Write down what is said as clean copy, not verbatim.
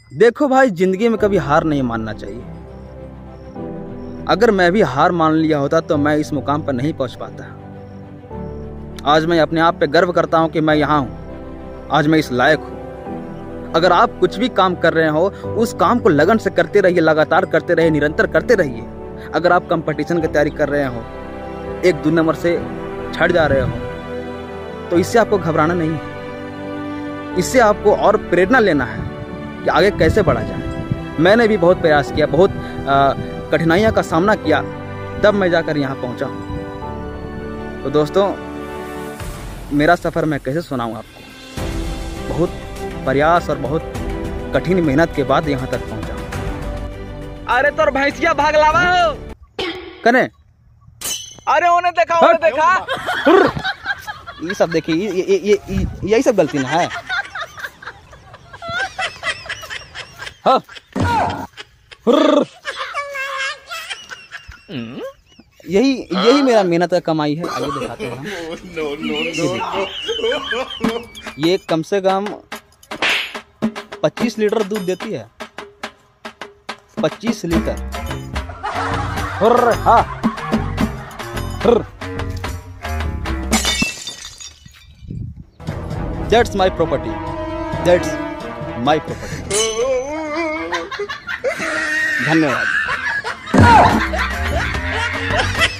देखो भाई, जिंदगी में कभी हार नहीं मानना चाहिए। अगर मैं भी हार मान लिया होता तो मैं इस मुकाम पर नहीं पहुंच पाता। आज मैं अपने आप पे गर्व करता हूं कि मैं यहाँ हूं, आज मैं इस लायक हूं। अगर आप कुछ भी काम कर रहे हो, उस काम को लगन से करते रहिए, लगातार करते रहिए, निरंतर करते रहिए। अगर आप कंपटीशन की तैयारी कर रहे हो, 1-2 नंबर से छट जा रहे हो, तो इससे आपको घबराना नहीं है। इससे आपको और प्रेरणा लेना है कि आगे कैसे बढ़ा जाए। मैंने भी बहुत प्रयास किया, बहुत कठिनाइयों का सामना किया, तब मैं जाकर यहाँ पहुँचा हूँ। तो दोस्तों, मेरा सफ़र मैं कैसे सुनाऊँ आपको। बहुत प्रयास और बहुत कठिन मेहनत के बाद यहाँ तक पहुँचा हूँ। अरे तोर भैंसिया भाग लावा हो कने? अरे उन्हें देखा, उन्हें देखा। ये सब देखिए, ये यही सब गलती ना है। हाँ। यही मेरा मेहनत का कमाई है। आगे दिखाते हैं हम। ये कम से कम 25 लीटर दूध देती है। 25 लीटर। हाँ। That's my property. That's my property. धन्यवाद।